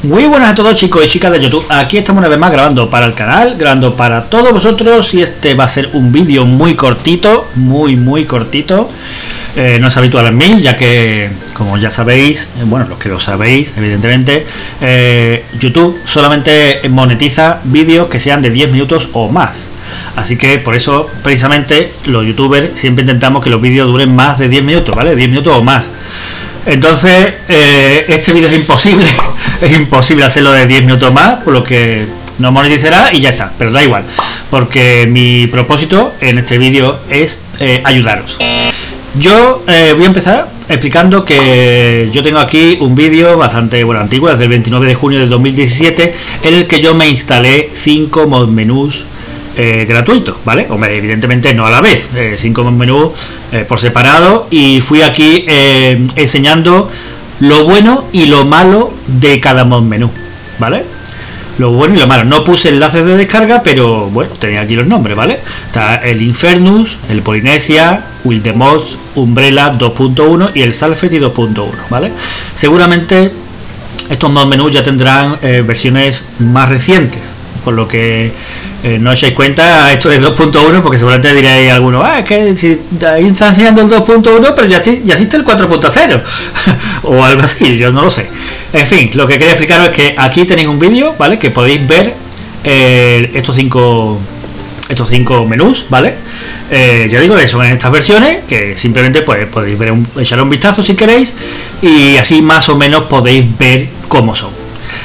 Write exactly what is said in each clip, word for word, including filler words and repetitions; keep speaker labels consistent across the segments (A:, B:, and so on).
A: Muy buenas a todos, chicos y chicas de YouTube. Aquí estamos una vez más grabando para el canal, grabando para todos vosotros, y este va a ser un vídeo muy cortito, muy muy cortito. Eh, no es habitual en mí, ya que, como ya sabéis, eh, bueno, los que lo sabéis, evidentemente, eh, YouTube solamente monetiza vídeos que sean de diez minutos o más. Así que por eso, precisamente, los youtubers siempre intentamos que los vídeos duren más de diez minutos, ¿vale? diez minutos o más. Entonces, eh, este vídeo es imposible, es imposible hacerlo de diez minutos más, por lo que no monetizará y ya está, pero da igual, porque mi propósito en este vídeo es eh, ayudaros. Yo eh, voy a empezar explicando que yo tengo aquí un vídeo bastante bueno, antiguo, desde el veintinueve de junio de dos mil diecisiete, en el que yo me instalé cinco mod menús eh, gratuitos, ¿vale? Hombre, evidentemente no a la vez, eh, cinco mod menús eh, por separado, y fui aquí eh, enseñando lo bueno y lo malo de cada mod menú, ¿vale? Lo bueno y lo malo. No puse enlaces de descarga, pero bueno, tenía aquí los nombres, ¿vale? Está el Infernus, el Polinesia, Will the Mods, Umbrella dos punto uno y el Salfety dos punto uno, ¿vale? Seguramente estos mod menús ya tendrán eh, versiones más recientes, por lo que eh, no os echéis cuenta esto de dos punto uno, porque seguramente diréis alguno, ah, es que si ahí está enseñando el dos punto uno, pero ya, ya existe el cuatro punto cero o algo así, yo no lo sé. En fin, lo que quería explicaros es que aquí tenéis un vídeo, ¿vale? Que podéis ver eh, estos cinco estos cinco menús, ¿vale? Eh, ya digo que son en estas versiones, que simplemente pues, podéis ver un, echar un vistazo si queréis, y así más o menos podéis ver cómo son.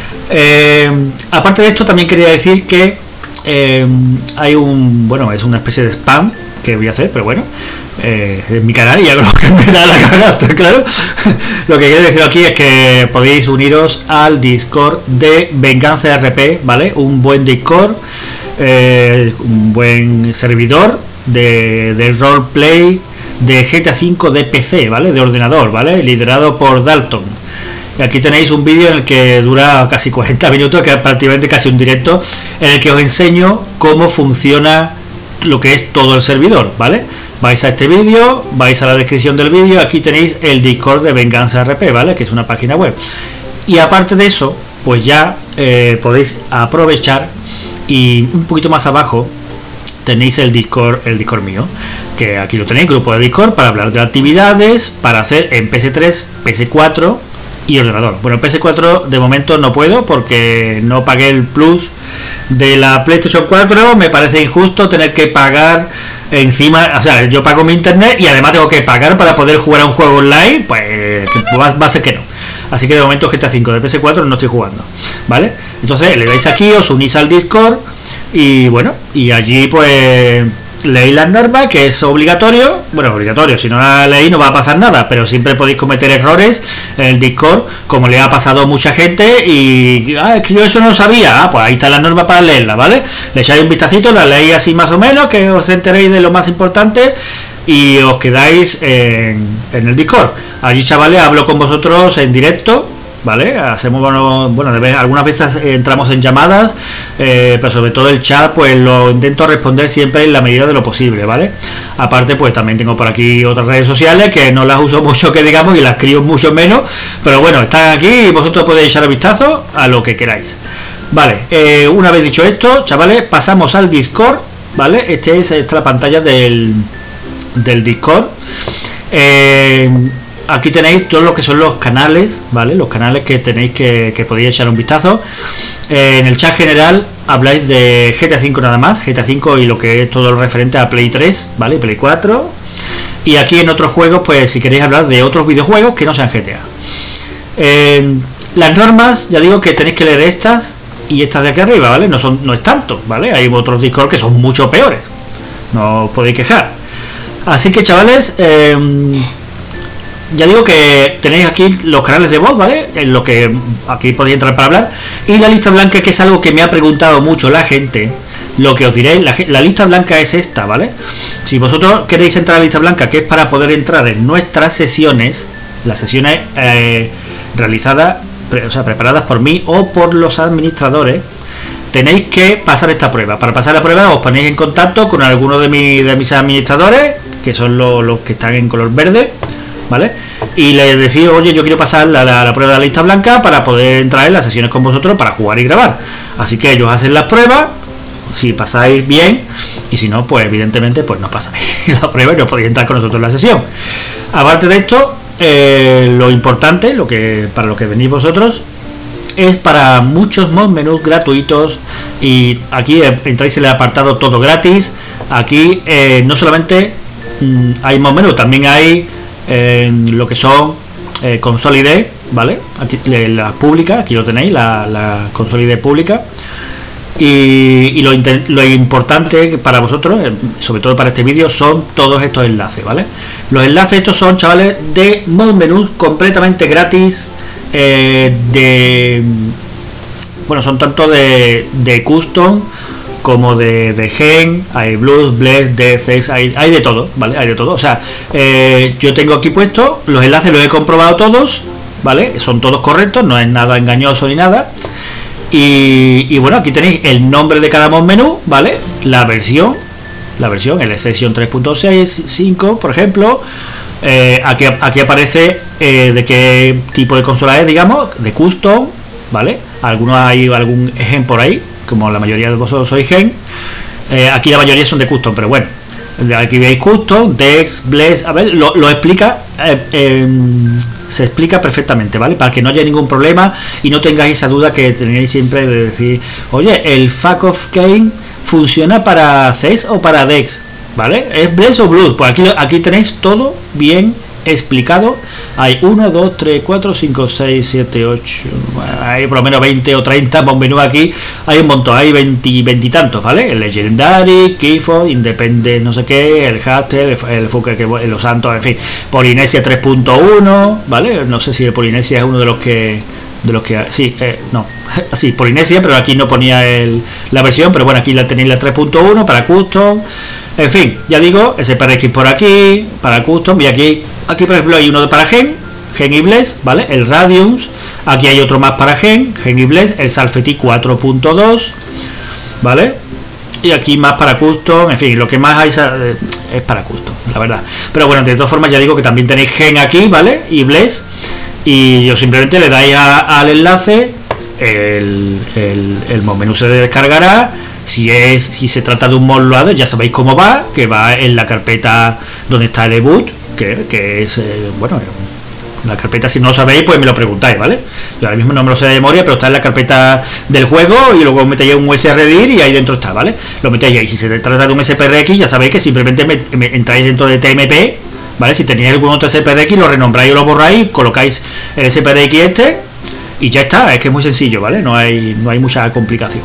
A: Eh, aparte de esto, también quería decir que eh, hay un, bueno, es una especie de spam que voy a hacer, pero bueno, eh, es mi canal y hago lo que me da la gana, está claro. Lo que quiero decir aquí es que podéis uniros al Discord de Venganza R P, ¿vale? Un buen Discord, eh, un buen servidor de, de roleplay de G T A cinco de P C, ¿vale? De ordenador, ¿vale? Liderado por Dalton. Y aquí tenéis un vídeo en el que dura casi cuarenta minutos, que es prácticamente casi un directo, en el que os enseño cómo funciona lo que es todo el servidor, ¿vale? Vais a este vídeo, vais a la descripción del vídeo, aquí tenéis el Discord de Venganza R P, ¿vale? Que es una página web. Y aparte de eso, pues ya eh, podéis aprovechar, y un poquito más abajo tenéis el Discord, el Discord mío, que aquí lo tenéis, grupo de Discord para hablar de actividades, para hacer en P S tres, P S cuatro y ordenador. Bueno, P S cuatro de momento no puedo porque no pagué el plus de la PlayStation cuatro. Me parece injusto tener que pagar encima, o sea, yo pago mi internet y además tengo que pagar para poder jugar a un juego online, pues va, va a ser que no. Así que de momento G T A cinco de P S cuatro no estoy jugando, ¿vale? Entonces le dais aquí, os unís al Discord y bueno, y allí pues leéis las normas, que es obligatorio. Bueno, obligatorio, si no la leéis no va a pasar nada, pero siempre podéis cometer errores en el Discord, como le ha pasado a mucha gente, y ah, es que yo eso no sabía. Ah, pues ahí están las normas para leerlas, ¿vale? Le echáis un vistacito, las leéis así más o menos, que os enteréis de lo más importante y os quedáis en, en el Discord. Allí, chavales, hablo con vosotros en directo, ¿vale? Hacemos, bueno, bueno de vez, algunas veces entramos en llamadas, eh, pero sobre todo el chat pues lo intento responder siempre en la medida de lo posible, ¿vale? Aparte pues también tengo por aquí otras redes sociales que no las uso mucho, que digamos, y las escribo mucho menos, pero bueno, están aquí y vosotros podéis echar un vistazo a lo que queráis, ¿vale? Eh, una vez dicho esto, chavales, pasamos al Discord, ¿vale? Este es, esta es la pantalla del, del Discord. eh, Aquí tenéis todo lo que son los canales, ¿vale? Los canales que tenéis que, que podéis echar un vistazo. Eh, en el chat general habláis de G T A cinco nada más, G T A cinco y lo que es todo lo referente a Play tres, ¿vale? Play cuatro. Y aquí en otros juegos, pues si queréis hablar de otros videojuegos que no sean G T A. Eh, las normas, ya digo que tenéis que leer estas y estas de aquí arriba, ¿vale? No, son, no es tanto, ¿vale? Hay otros Discord que son mucho peores. No os podéis quejar. Así que, chavales, eh, ya digo que tenéis aquí los canales de voz, ¿vale? En lo que aquí podéis entrar para hablar. Y la lista blanca, que es algo que me ha preguntado mucho la gente. Lo que os diré, la, la lista blanca es esta, ¿vale? Si vosotros queréis entrar a la lista blanca, que es para poder entrar en nuestras sesiones, las sesiones eh, realizadas, pre, o sea, preparadas por mí o por los administradores, tenéis que pasar esta prueba. Para pasar la prueba os ponéis en contacto con alguno de, mi, de mis administradores, que son los, los que están en color verde, ¿vale? y le decís, oye, yo quiero pasar la, la, la prueba de la lista blanca para poder entrar en las sesiones con vosotros para jugar y grabar. Así que ellos hacen las pruebas, si pasáis bien, y si no, pues evidentemente pues no pasáis la prueba y no podéis entrar con nosotros en la sesión. Aparte de esto, eh, lo importante, lo que para lo que venís vosotros, es para muchos mod menús gratuitos, y aquí entráis en el apartado todo gratis. Aquí eh, no solamente mmm, hay mod menú, también hay eh, lo que son eh, console I D, ¿vale? Aquí la pública, aquí lo tenéis, la, la console I D pública. Y, y lo, lo importante para vosotros, sobre todo para este vídeo, son todos estos enlaces, ¿vale? Los enlaces estos son, chavales, de mod menús completamente gratis. Eh, de bueno, son tanto de, de custom como de, de gen, hay blues, bless, deaths, hay, hay de todo, ¿vale? Hay de todo, o sea, eh, yo tengo aquí puesto los enlaces, los he comprobado todos, ¿vale? Son todos correctos, no es nada engañoso ni nada. Y, y bueno, aquí tenéis el nombre de cada mod menú, ¿vale? La versión, la versión, el session tres punto seis, cinco, por ejemplo. Eh, aquí, aquí aparece eh, de qué tipo de consola es, digamos, de custom, ¿vale? Algunos hay algún gen por ahí, como la mayoría de vosotros sois gen. Eh, aquí la mayoría son de custom, pero bueno, aquí veis custom, dex, bless, a ver, lo, lo explica, eh, eh, se explica perfectamente, ¿vale? Para que no haya ningún problema y no tengáis esa duda que tenéis siempre de decir, oye, el Fuck of Game funciona para C E S o para dex, ¿vale? ¿Es bless o blues? Pues aquí, aquí tenéis todo bien explicado. Hay uno, dos, tres, cuatro, cinco, seis, siete, ocho, hay por lo menos veinte o treinta mod menú aquí, hay un montón, hay veinte, veinte y tantos, ¿vale? El Legendary, Keyford, Independent, no sé qué, el Hastel, el, el Fuque, el Los Santos, en fin, Polinesia tres punto uno, ¿vale? No sé si el Polinesia es uno de los que de los que sí, eh, no, sí, Polinesia, pero aquí no ponía el, la versión, pero bueno, aquí la tenéis la tres punto uno para custom, en fin, ya digo, S P R X por aquí, para custom, y aquí, aquí por ejemplo hay uno para gen, gen y bless, ¿vale? El Radiums, aquí hay otro más para gen, gen y bless, el Salfeti cuatro punto dos, ¿vale? Y aquí más para custom, en fin, lo que más hay es para custom, la verdad. Pero bueno, de todas formas ya digo que también tenéis gen aquí, ¿vale? Y bless. Y yo simplemente le dais a, al enlace, el, el, el mod menú se descargará. Si es si se trata de un mod loader, ya sabéis cómo va, que va en la carpeta donde está el debut, que, que es, eh, bueno, la carpeta, si no lo sabéis, pues me lo preguntáis, ¿vale? Yo ahora mismo no me lo sé de memoria, pero está en la carpeta del juego y luego metéis un U S R D I R y ahí dentro está, ¿vale? Lo metéis ahí. Si se trata de un S P R X, ya sabéis que simplemente me, me, entráis dentro de T M P, ¿vale? Si tenéis algún otro S P R X, lo renombráis o lo borráis, colocáis el S P R X este y ya está. Es que es muy sencillo, ¿vale? No hay, no hay mucha complicación.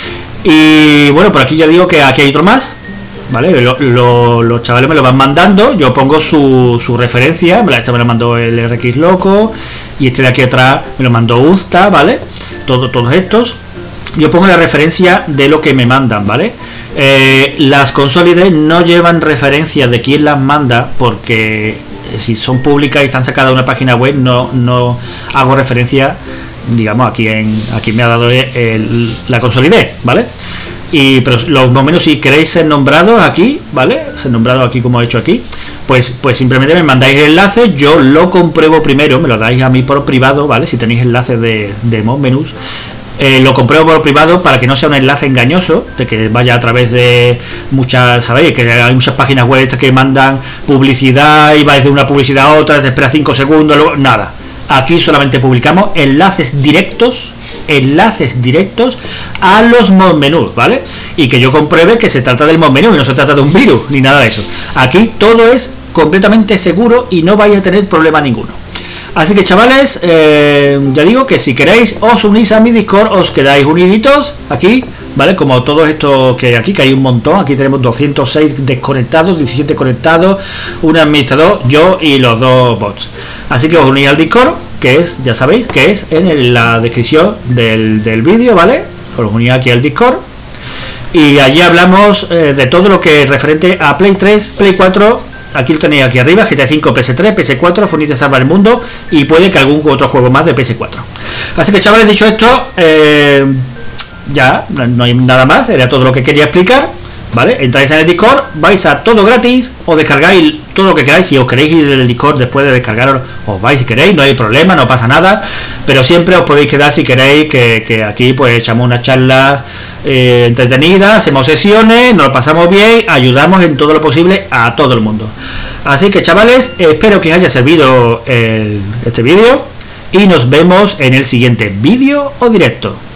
A: Y bueno, por aquí ya digo que aquí hay otro más, ¿vale? Lo, lo, los chavales me lo van mandando, yo pongo su, su referencia, esta me lo mandó el R X Loco, y este de aquí atrás me lo mandó Usta, ¿vale? Todo, todos estos, yo pongo la referencia de lo que me mandan, ¿vale? Eh, las consolas I D no llevan referencia de quién las manda, porque si son públicas y están sacadas de una página web, no, no hago referencia, digamos, aquí en aquí me ha dado el, la consola I D, ¿vale? Y pero los momentos, si queréis ser nombrados aquí, ¿vale? Ser nombrados aquí como he hecho aquí, pues pues simplemente me mandáis el enlace, yo lo compruebo primero, me lo dais a mí por privado, ¿vale? Si tenéis enlaces de, de mod menús, eh, lo compruebo por privado para que no sea un enlace engañoso, de que vaya a través de muchas, ¿sabéis? Que hay muchas páginas web que mandan publicidad y va desde una publicidad a otra, te espera cinco segundos, luego, nada. Aquí solamente publicamos enlaces directos, enlaces directos a los mod menús, ¿vale? Y que yo compruebe que se trata del mod menú y no se trata de un virus ni nada de eso. Aquí todo es completamente seguro y no vais a tener problema ninguno. Así que chavales, eh, ya digo que si queréis os unís a mi Discord, os quedáis uniditos aquí, ¿vale? Como todos estos que hay aquí, que hay un montón. Aquí tenemos doscientos seis desconectados, diecisiete conectados, un administrador, yo y los dos bots. Así que os unís al Discord, que es, ya sabéis, que es en el, la descripción del, del vídeo, ¿vale? Os unís aquí al Discord y allí hablamos eh, de todo lo que es referente a Play tres, Play cuatro. Aquí lo tenéis aquí arriba, G T A cinco, P S tres, P S cuatro, Fortnite salva el mundo y puede que algún otro juego más de P S cuatro. Así que chavales, dicho esto, eh, ya no hay nada más, era todo lo que quería explicar, ¿vale? Entráis en el Discord, vais a todo gratis, os descargáis todo lo que queráis. Si os queréis ir del Discord después de descargaros, os vais si queréis, no hay problema, no pasa nada, pero siempre os podéis quedar si queréis, que, que aquí pues echamos unas charlas eh, entretenidas, hacemos sesiones, nos lo pasamos bien, ayudamos en todo lo posible a todo el mundo. Así que chavales, espero que os haya servido el, este vídeo y nos vemos en el siguiente vídeo o directo.